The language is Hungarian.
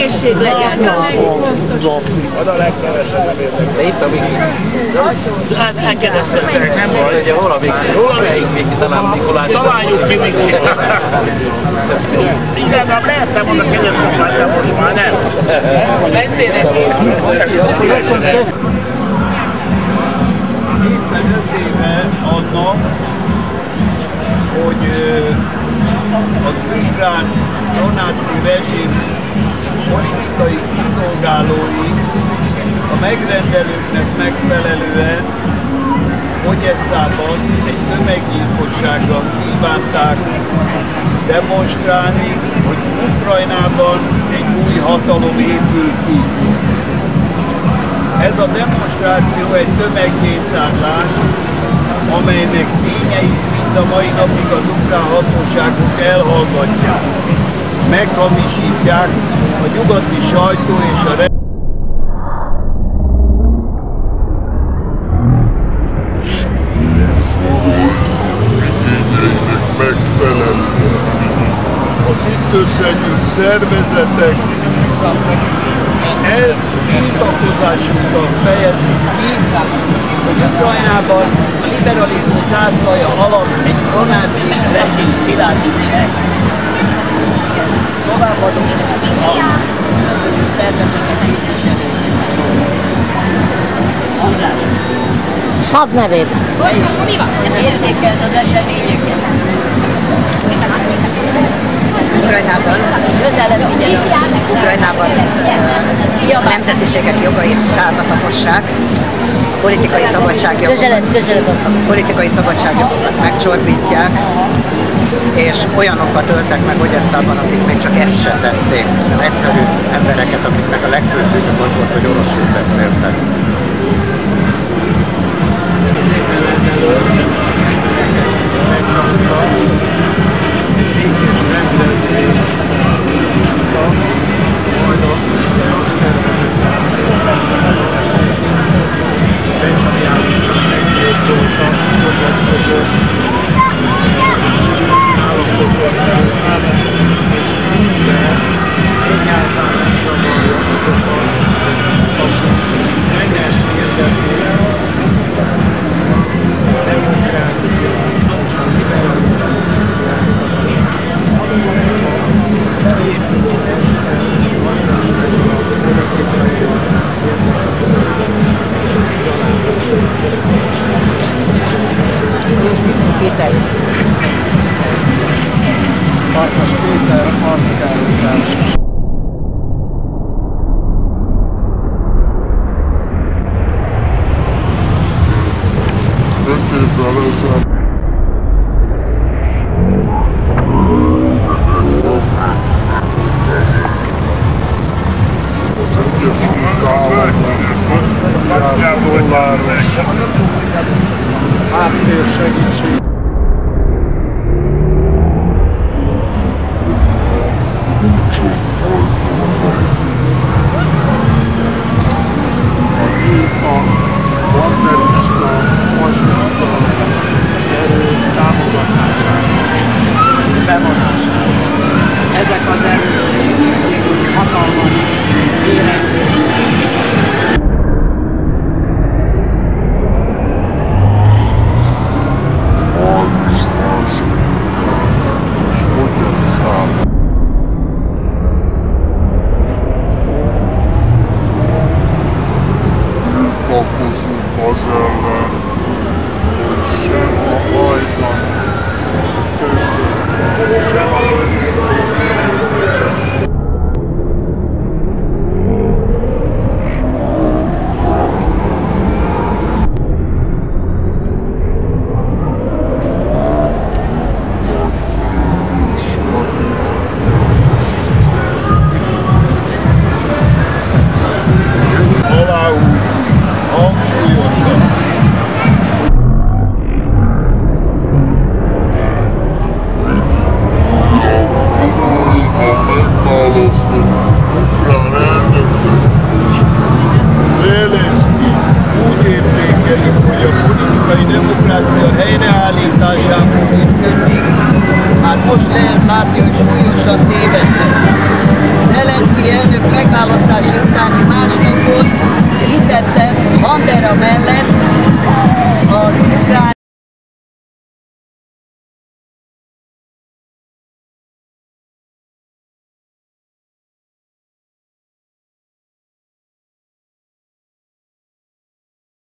egészség legyen. Az a legkevesebb nem érdekel. De itt a Viki. Hát elkedeztetek, nem baj. Ugye hol a Viki? Melyik Viki? Talán Mikulás. Találjuk ki Viki. Így legalább lehettem volna kegyeztetni, de most már nem. Bencének is. Éppen 5 éve annak, hogy az ukrán pronáci rezsim politikai kiszolgálói a megrendelőknek megfelelően Odesszában egy tömeggyilkossággal kívánták demonstrálni, hogy Ukrajnában egy új hatalom épül ki. Ez a demonstráció egy tömegmészárlás, amelynek tényeit mind a mai napig az ukrán hatóságok elhallgatják. Meghamisítják a nyugati sajtó és a az itt összegyűlt szervezetek tiltakozásukkal fejezik ki, hogy Ukrajnában a liberalizmus zászlaja alatt egy pronáci rezsim szilárdik meg. Továbbadom a különböző szervezetek képviselőjének szól. András. Szab nevében. Értékeld az eseményeket. Ukrajnában közelebb vigyen Ukrajnában a nemzetiségek jogait sárba tapossák, politikai szabadságjogokat megcsorbítják, és olyanokat öltek meg Odesszában, akik még csak ezt se tették. Egyszerű embereket, akiknek a legfőbb bűnük az volt, hogy oroszul beszéltek. Békés rendezvény majd a szakszervezetek speciálisan meggyilkoltak maguk között állampolgárságok és mindez egyáltalán nem zavarja azokat, akik ennek érdekében a demokrácia és a liberalizmus kiépülő rendszer, gazdaságban, politikailag, Péter. Farkas Péter, Marc Károly társas. Háttérsegítség. A banderista, fasiszta erők támogatására és bevonására. Ezek az erők hatalmas érezést. Tiltakozunk az ellen, hogy sem a hajdan többet, sem az önészet. Hangsúlyosan. Zelenszky úgy értékelik, hogy a politikai demokrácia helyreállításán fog működni. Hát most lehet látni, hogy súlyosan tévednek. Zelenszky elnök népválasztási utáni másnapon hitettem Bandera mellett,